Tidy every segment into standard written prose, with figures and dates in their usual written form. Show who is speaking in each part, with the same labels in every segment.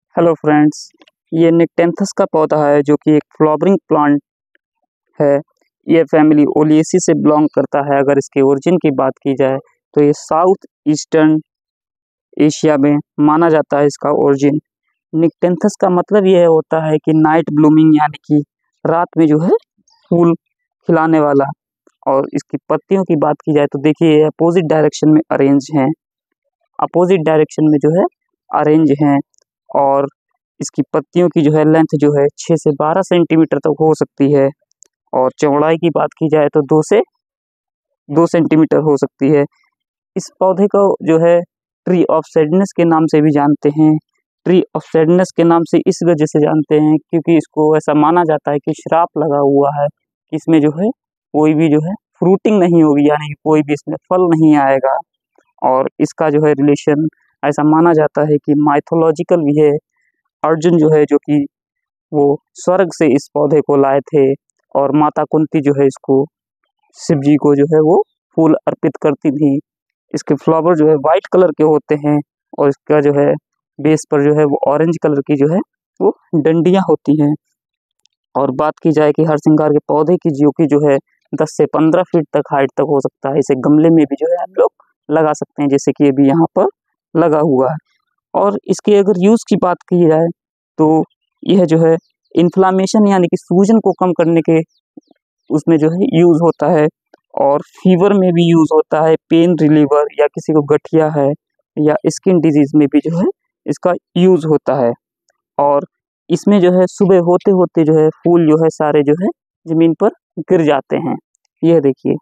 Speaker 1: Hello friends, ये निक्टेंथस का पौधा है जो कि एक फ्लावरिंग प्लांट है। ये फैमिली ओलिएसी से बिलोंग करता है। अगर इसके ओरिजिन की बात की जाए तो ये साउथ ईस्टर्न एशिया में माना जाता है इसका ओरिजिन। निक्टेंथस का मतलब यह होता है कि नाइट ब्लूमिंग, यानी कि रात में जो है फूल खिलाने वाला। और इसकी पत्तियों की बात की जाए तो देखिए ये अपोजिट डायरेक्शन में अरेंज हैं, अपोजिट डायरेक्शन में जो है अरेंज हैं। और इसकी पत्तियों की जो है लेंथ जो है 6 से 12 सेंटीमीटर तक हो सकती है। और चौड़ाई की बात की जाए तो 2 से 2 सेंटीमीटर हो सकती है। इस पौधे को जो है ट्री ऑफ सैडनेस के नाम से भी जानते हैं। ट्री ऑफ सैडनेस के नाम से इस वजह से जानते हैं क्योंकि इसको ऐसा माना जाता है कि श्राप लगा हुआ है कि इसमें जो है कोई भी जो है फ्रूटिंग नहीं होगी, यानी कि कोई भी इसमें फल नहीं आएगा। और इसका जो है रिलेशन ऐसा माना जाता है कि माइथोलॉजिकल भी है। अर्जुन जो है, जो कि वो स्वर्ग से इस पौधे को लाए थे और माता कुंती जो है इसको शिव जी को जो है वो फूल अर्पित करती थी। इसके फ्लावर जो है वाइट कलर के होते हैं और इसका जो है बेस पर जो है वो ऑरेंज कलर की जो है वो डंडियाँ होती हैं। और बात की जाए कि हरसिंगार के पौधे की जो है 10 से 15 फीट तक हाइट तक हो सकता है। इसे गमले में भी जो है हम लोग लगा सकते हैं, जैसे कि अभी यहाँ पर लगा हुआ है। और इसके अगर यूज़ की बात की जाए तो यह जो है इन्फ्लामेशन, यानी कि सूजन को कम करने के उसमें जो है यूज़ होता है। और फीवर में भी यूज़ होता है, पेन रिलीवर, या किसी को गठिया है या स्किन डिजीज़ में भी जो है इसका यूज़ होता है। और इसमें जो है सुबह होते होते जो है फूल जो है सारे जो है ज़मीन पर गिर जाते हैं। यह देखिए,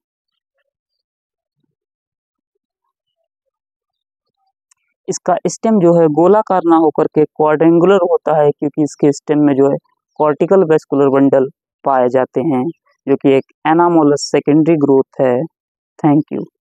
Speaker 1: इसका स्टेम जो है गोलाकार ना होकर के क्वाड्रेंगुलर होता है क्योंकि इसके स्टेम में जो है कॉर्टिकल वेस्कुलर बंडल पाए जाते हैं, जो कि एक एनामोलस सेकेंडरी ग्रोथ है। Thank you.